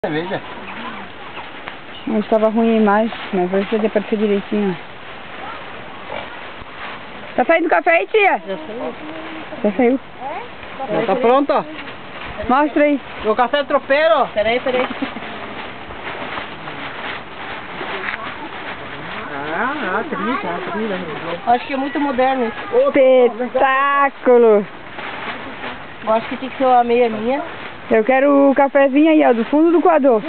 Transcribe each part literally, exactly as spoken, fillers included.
Cerveja. Não estava ruim a imagem, mas hoje vai aparecer direitinho. Tá saindo café aí, tia? Já saiu. Já saiu. Já tá pronto, ó. Mostra aí. O café é tropeiro, ó. Peraí, peraí. Ah, ah, trinta, trinta. Acho que é muito moderno isso. Espetáculo! Eu acho que tem que ser uma meia minha. Eu quero o cafezinho aí, ó, do fundo do coador.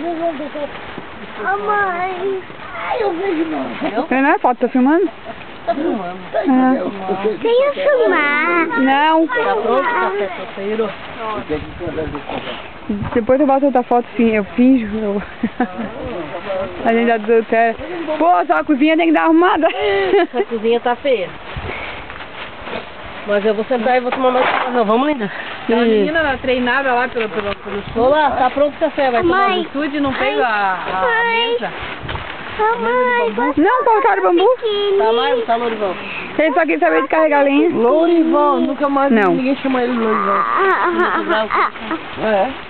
A mãe. Ai, eu vejo não. Você não é foto, tá filmando? Tá filmando. Ah. Sem eu filmar. Não. Tá pronto o café tropeiro? Depois eu boto outra foto, sim, eu finjo. Eu... A gente adultera. Pô, só a cozinha tem que dar arrumada. Essa cozinha tá feia. Mas eu vou sentar e vou tomar mais café. Vamos, linda? A menina treinada lá pelo, pelo, pelo Vou lá, tá pronto o café, vai tomar. Mãe. no estúdio, não pega a, a Mãe. mesa. Mamãe, você Não, colocaram bambu? Tá, Marcos, tá, Lourival? Ele só quis saber de carregar lenha. Lourival, nunca mais Não. ninguém chama ele de Lourival. É.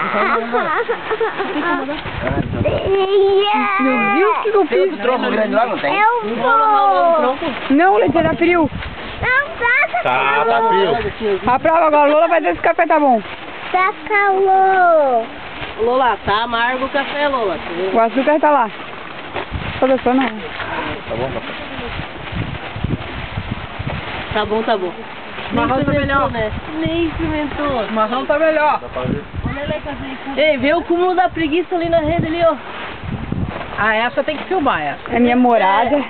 Meu Deus, o que eu Tem fiz? outro tronco grande lá, não tem? Eu vou. Não, Leite, tá frio. Não, tá, Tá, tá frio. A prova agora, Lola vai ver se o café tá bom. tá calor. Lola, tá amargo o café, Lola. O açúcar tá lá. Só gostou, não. Tá bom, tá bom. Tá bom, tá bom. O marrom tá melhor. Né? Nem experimentou. O marrom tá melhor. Ei, vê o cúmulo da preguiça ali na rede ali, ó. Ah, essa tem que filmar, essa. É minha morada.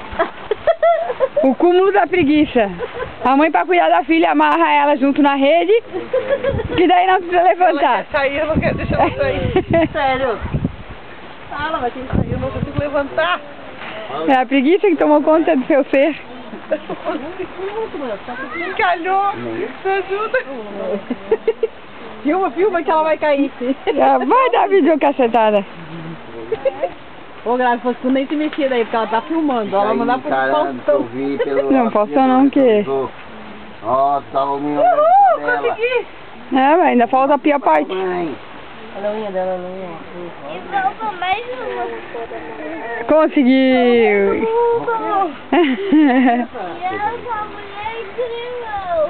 O cúmulo da preguiça. A mãe, pra cuidar da filha, amarra ela junto na rede, que daí não precisa levantar. Sair, eu não quero deixar ela sair. Sério? Ah, ela vai ter que sair, eu não consigo levantar. É a preguiça que tomou conta do seu ser. Encalhou. Me ajuda. Filma, filma que ela vai cair. Já vai dar videocacetada. Ô, Graça, fosse tu nem te mexer daí, porque ela tá filmando. Ela vai mandar pro Faustão. Não, Faustão não, que... Ó, tava o meu Uhul, dela. consegui. É, mas ainda falta a pior parte. Mãe. Olha a unha dela, olha a unha. E falta mais uma. Conseguiu. E essa mulher é incrível.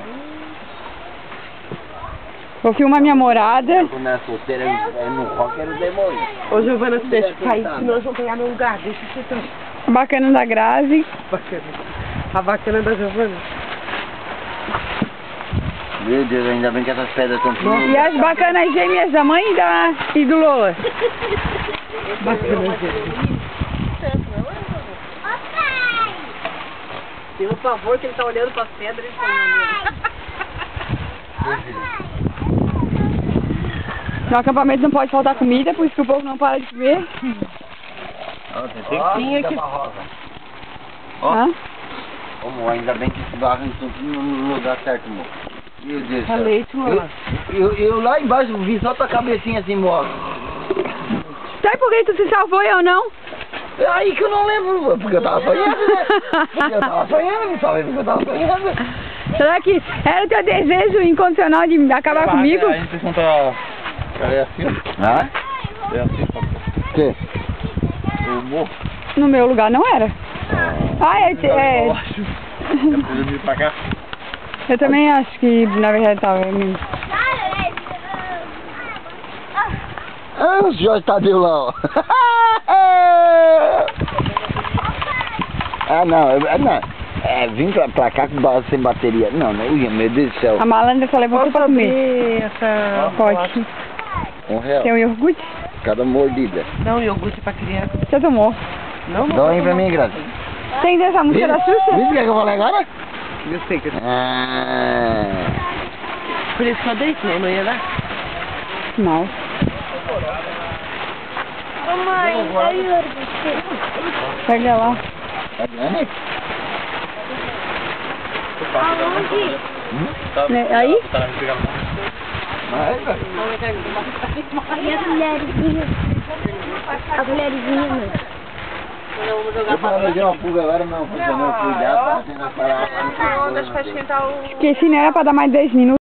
Vou filmar minha morada. Quando é solteira, é no rock, era o demônio. Ô, Giovana, se deixa cair, senão eles vão pegar meu lugar. Deixa eu ser tão A bacana da Grazi. bacana. A bacana da Giovana. Meu Deus, ainda bem que essas pedras estão finas. E as bacanas gêmeas da mãe e, da, e do Lola. Bacana, gente. Ó, pai. Tem um favor que ele tá olhando pras pedras e tá olhando. No acampamento não pode faltar comida, por isso que o povo não para de comer. Tem que sim aqui. Ó, Hã? amor, ainda bem que esse barro está no lugar certo, amor. Meu Deus do É céu. leite, mano. Eu, eu, eu lá embaixo vi só tua cabecinha assim, morre. Sabe por que tu se salvou e eu não? É aí que eu não lembro, porque eu tava sonhando, né? Porque eu tava sonhando, me salvei porque eu tava sonhando. Será que era o teu desejo incondicional de acabar comigo? A gente conta. É assim, Hã? é assim, O quê? o morro. No meu lugar não era. Ah, é... é... Eu acho. Eu preciso vir pra cá. Eu também acho que na verdade tava mesmo. Ah, o Jorge Tadeu lá, ó. Ah, não, é, não. É, vim pra, pra cá com base sem bateria. Não, não, ui, meu Deus do céu. A malandra só levou tudo pra comer. E essa... Pode. Um real. Tem um iogurte? Cada mordida. Não, iogurte pra criança. Você tomou. Não, não. Dá aí pra mim, Graça. Tem dessa música da Viu Xuxa? o que é que eu falei agora? Eu sei que... Ah, Por isso que eu dei, senão não ia dar. Não. Mamãe, dá iogurte. Pega lá. tá grande? Aonde? Tá, Né, aí? Tá na pegando. Vai, velho. E a colherzinha? A colherzinha, mãe. Eu planejei uma fuga agora, não funcionou. Cuidado, pra tentar parar. Esqueci, não era pra dar mais dez minutos.